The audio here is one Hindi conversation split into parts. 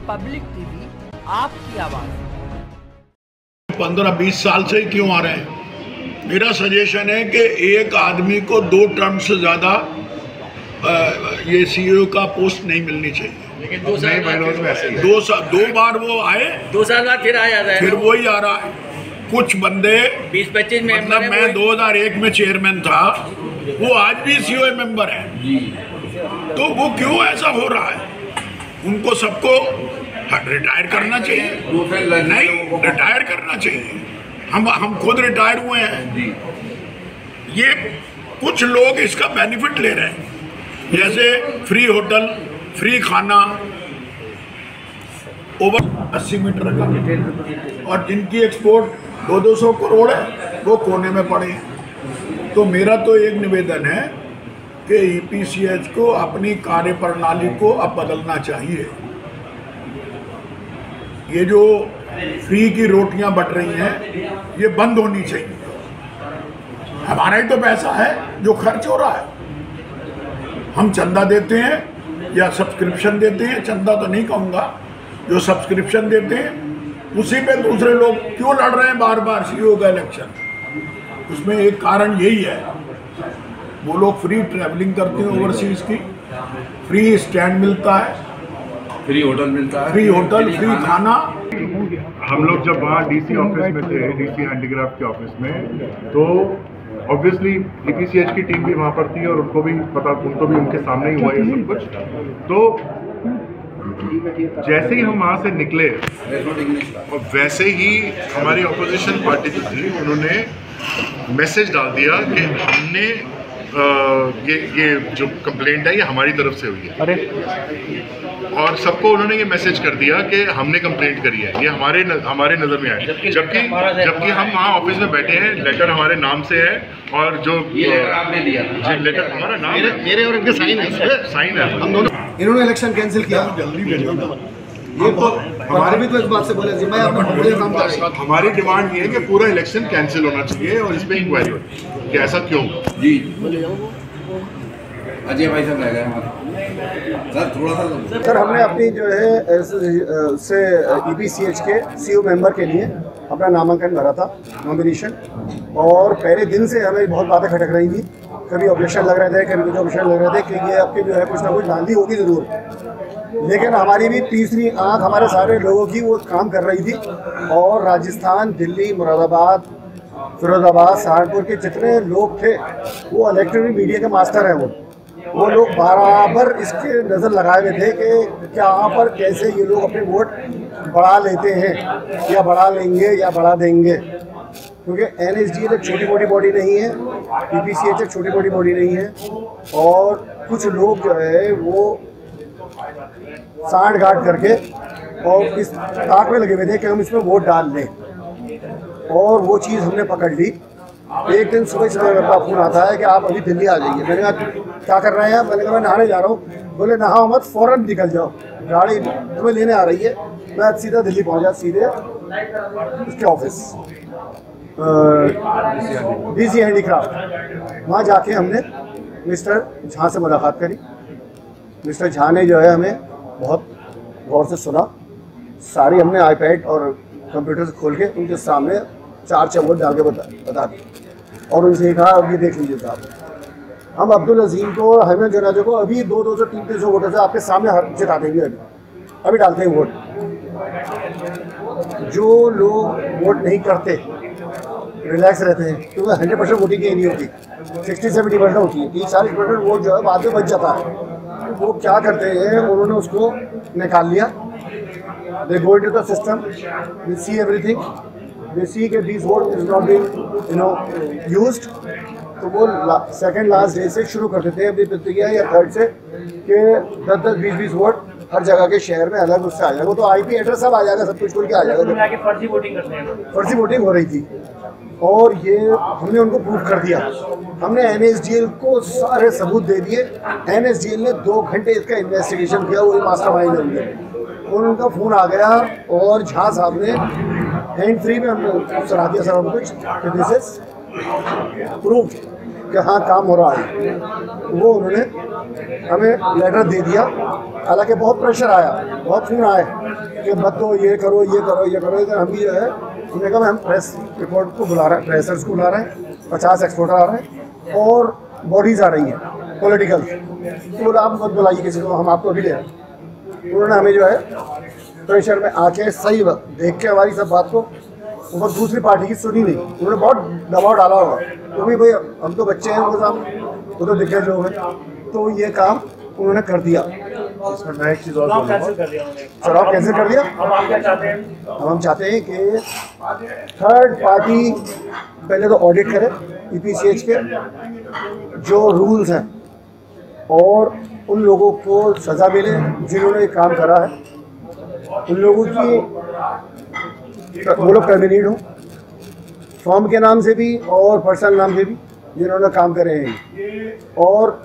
पब्लिक टीवी, आपकी आवाज। 15-20 साल से ही क्यों आ रहे हैं? मेरा सजेशन है कि एक आदमी को 2 टर्म से ज़्यादा ये सीईओ का पोस्ट नहीं मिलनी चाहिए। लेकिन 2 साल बाद ऐसे ही है। 2 बार वो आए, 2 साल बाद फिर आ जाता है, फिर वही आ रहा है। कुछ बंदे 20-25 में मतलब मैं 2001 में चेयरमैन था, वो आज भी सीईओ मेंबर है। तो वो क्यों ऐसा हो रहा है? उनको सबको रिटायर करना चाहिए। नहीं, रिटायर करना चाहिए। हम खुद रिटायर हुए हैं। ये कुछ लोग इसका बेनिफिट ले रहे हैं, जैसे फ्री होटल, फ्री खाना, ओवर 80 मीटर का, और जिनकी एक्सपोर्ट 200 करोड़ है वो कोने में पड़े हैं। तो मेरा तो एक निवेदन है कि ईपीसीएच को अपनी कार्यप्रणाली को अब बदलना चाहिए। ये जो फ्री की रोटियां बट रही हैं, ये बंद होनी चाहिए। हमारा ही तो पैसा है जो खर्च हो रहा है। हम चंदा देते हैं या सब्सक्रिप्शन देते हैं, चंदा तो नहीं कहूँगा, जो सब्सक्रिप्शन देते हैं उसी पे दूसरे लोग क्यों लड़ रहे हैं बार बार सीईओ का इलेक्शन? उसमें एक कारण यही है, वो लोग फ्री ट्रैवलिंग करते हैं ओवरसीज की, फ्री स्टैंड मिलता है, फ्री होटल मिलता है, फ्री होटल, फ्री खाना। हम लोग जब वहाँ डीसी ऑफिस में थे, डीसी हैंडीक्राफ्ट के ऑफिस में, तो ऑब्वियसली ईपीसीएच की टीम भी वहाँ पर थी और उनको भी पता, उनको भी उनके सामने ही हुआ ये सब कुछ। तो जैसे ही हम वहाँ से निकले और वैसे ही हमारी ऑपोजिशन पार्टी जो थी उन्होंने मैसेज डाल दिया कि हमने ये जो कंप्लेंट है ये हमारी तरफ से हुई है। और सबको उन्होंने ये मैसेज कर दिया कि हमने कंप्लेंट करी है, ये हमारे नज़र में आया। जबकि हम वहाँ ऑफिस में बैठे हैं, लेटर हमारे नाम से है, और जो लेटर आपने दिया था, लेटर हमारा नाम है, मेरे और इनके साइन है। हम दोनों। इन्होंने इलेक्शन कैंसिल किया, जल्दी भेजो ना। ये तो हमारे भी तो इस बात से बोले जी, मैं अपना पूरे काम कर रहा हूं। हमारी डिमांड ये है कि पूरा इलेक्शन कैंसिल होना चाहिए और इस पर इंक्वायरी हो कि ऐसा क्यों। जी अजय भाई साहब रह गए हमारे सर, थोड़ा सा सर हमने अपनी जो है से ईपीसीएच के सीईओ मेंबर के लिए अपना नामांकन भरा था, नॉमिनेशन, और पहले दिन से हमें बहुत बातें खटक रही थी। कभी ऑब्जेक्शन लग रहे थे, कभी कुछ ऑब्जेक्शन लग रहे थे कि ये आपकी जो है कुछ ना कुछ धांधली होगी ज़रूर। लेकिन हमारी भी तीसरी आंख हमारे सारे लोगों की वो काम कर रही थी, और राजस्थान, दिल्ली, मुरादाबाद, फिरोजाबाद, सहारनपुर के जितने लोग थे वो इलेक्ट्रॉनिक मीडिया के मास्टर हैं। वो लोग बराबर इसके नज़र लगाए हुए थे कि यहाँ पर कैसे ये लोग अपने वोट बढ़ा लेते हैं या बढ़ा लेंगे या बढ़ा देंगे, क्योंकि एनएसडीएल एक छोटी मोटी बॉडी नहीं है, ईपीसीएच एक छोटी मोटी बॉडी नहीं है। और कुछ लोग जो है वो सांठ गांठ करके और इस ताक में लगे हुए थे कि हम इसमें वोट डाल लें, और वो चीज़ हमने पकड़ ली। एक दिन सुबह मेरे पास फोन आता है कि आप अभी दिल्ली आ जाइए। मैंने कहा क्या कर रहे हैं? मैंने कहा मैं नहाने जा रहा हूँ। बोले नहाओ मत, फ़ौरन निकल जाओ, गाड़ी तुम्हें लेने आ रही है। मैं सीधा दिल्ली पहुँचा, सीधे उसके ऑफिस डीसी हैंडीक्राफ्ट। वहाँ जाके हमने मिस्टर झा से मुलाकात करी। मिस्टर झा ने जो है हमें बहुत गौर से सुना, सारी हमने आईपैड और कंप्यूटर से खोल के उनके सामने 4 चम्मच डाल के बता दी, और उनसे कहा अब ये देख लीजिए साहब, हम अब्दुल अजीम को और हेमंत जनाजा को अभी 200-300 वोटों से आपके सामने जिता देंगे। अभी डालते हैं वोट। जो लोग वोट नहीं करते रिलैक्स रहते हैं, क्योंकि 100% वोटिंग नहीं होती, 60-70% होती है। 30-40% वोट जो है बाद में बच जाता है। तो वो क्या करते हैं, उन्होंने उसको निकाल लिया। They go into the system, they see everything, they see that these vote is not being used, तो वो सेकंड लास्ट डे से शुरू कर देते हैं अपनी प्रतिक्रिया, या थर्ड से कि 10-10, 20-20 वोट हर जगह के शहर में अलग उससे आ जाएगा। वो तो आईपी एड्रेस सब आ जाएगा, सब कुछ खुल के आ जाएगा। फर्जी वोटिंग करते हैं, फर्जी वोटिंग हो रही थी, और ये हमने उनको प्रूफ कर दिया। हमने एनएसडीएल को सारे सबूत दे दिए। एनएसडीएल ने 2 घंटे इसका इन्वेस्टिगेशन किया, वही मास्टरमाइंड है। उनका फ़ोन आ गया और झा साहब ने हैंड फ्री में हमने सुना दिया सब कुछ, दिस इज प्रूफ। कि हाँ काम हो रहा है, वो उन्होंने हमें लेटर दे दिया। हालांकि बहुत प्रेशर आया, बहुत फोन आए कि मत दो, ये करो ये करो ये करो। हम भी जो है उन्होंने कहा हम प्रेस रिपोर्ट को बुला रहे हैं, प्रेसर्स को बुला रहे हैं, 50 एक्सपोर्टर आ रहे हैं और बॉडीज़ आ रही हैं पॉलिटिकल। तो बोला आप मत बुलाइए किसी को, हम आपको भी ले रहे हैं। उन्होंने हमें जो है प्रेशर में आके सही देख के हमारी सब बात को, वो दूसरी पार्टी की सुनी नहीं, उन्होंने बहुत दबाव डाला होगा तो भी भाई हम तो बच्चे हैं उनके सामने, वो तो दिक्कत जो है, तो ये काम उन्होंने कर दिया। इसमें मैं एक चीज़ और चुनाव कैंसिल कर दिया उन्होंने। चुनाव कैंसिल कर दिया। अब आप क्या चाहते हैं? अब हम चाहते हैं कि थर्ड पार्टी पहले तो ऑडिट करे EPCH के जो रूल्स हैं और उन लोगों को सज़ा मिले जिन्होंने ये काम करा है, उन लोगों की वो लोग टर्मिनेट हो, फॉर्म के नाम से भी और पर्सनल नाम से भी जिन्होंने काम करे हैं, और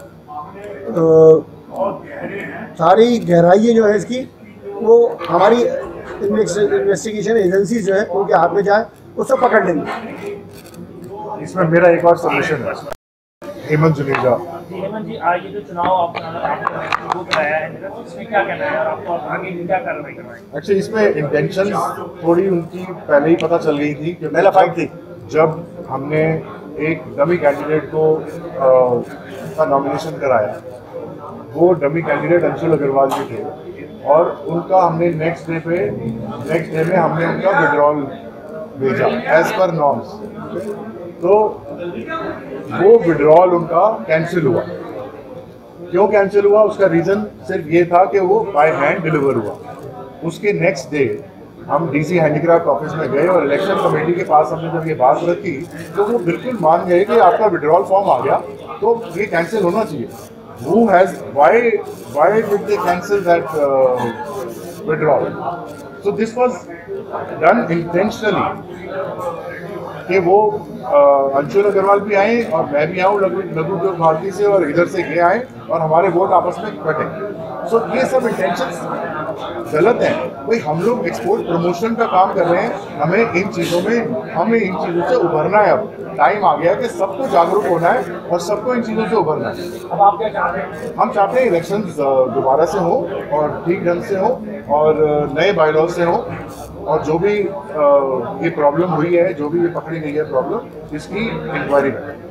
सारी गहराई जो है इसकी वो हमारी इन्वेस्टिगेशन एजेंसी जो है उनके हाथ में जाए, उससे पकड़ लेंगे। इसमें मेरा एक और सबमिशन है, हेमंत जुनेजा। हेमंत जी, आज ये जो चुनाव आपने कराया है इसमें क्या कहना है और आपको आगे क्या कार्रवाई करना है? एक्चुअली इसमें इंटेंशन थोड़ी उनकी पहले ही पता चल गई थी कि पहला फाइट थी जब हमने एक डमी कैंडिडेट को का नॉमिनेशन कराया, वो डमी कैंडिडेट अंशुल अग्रवाल जी थे और उनका हमने नेक्स्ट डे में हमने उनका विड्रॉल भेजा एज पर नॉर्म्स। तो वो विड्रॉल उनका कैंसिल हुआ। क्यों कैंसिल हुआ, उसका रीज़न सिर्फ ये था कि वो बाय हैंड डिलीवर हुआ। उसके नेक्स्ट डे हम DC हैंडीक्राफ्ट ऑफिस में गए और इलेक्शन कमेटी के पास हमने जब ये बात रखी तो वो बिल्कुल मान गए कि आपका विड्रॉल फॉर्म आ गया तो ये कैंसिल होना चाहिए। Why did they cancel that withdrawal? So this was done intentionally कि वो अंशुल अग्रवाल भी आए और मैं भी आऊँ लघु उद्योग भारती से और इधर से ये आए और हमारे वोट आपस में कटे। सो ये सब इंटेंशंस गलत हैं। भाई हम लोग एक्सपोर्ट प्रमोशन का काम कर रहे हैं, हमें इन चीज़ों से उभरना है। अब टाइम आ गया कि सबको जागरूक होना है और सबको इन चीज़ों से उभरना है। अब आप क्या चाहते हैं? हम चाहते हैं इलेक्शंस दोबारा से हो और ठीक ढंग से हो और नए बायलॉज से हो और जो भी ये प्रॉब्लम हुई है, जो भी ये पकड़ी गई है प्रॉब्लम, इसकी इंक्वायरी करें।